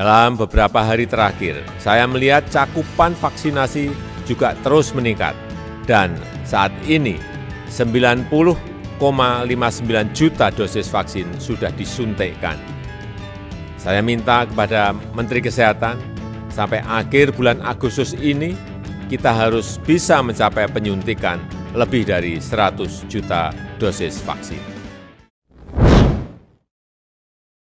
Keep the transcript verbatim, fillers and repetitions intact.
Dalam beberapa hari terakhir, saya melihat cakupan vaksinasi juga terus meningkat dan saat ini sembilan puluh koma lima sembilan juta dosis vaksin sudah disuntikkan. Saya minta kepada Menteri Kesehatan, sampai akhir bulan Agustus ini kita harus bisa mencapai penyuntikan lebih dari seratus juta dosis vaksin.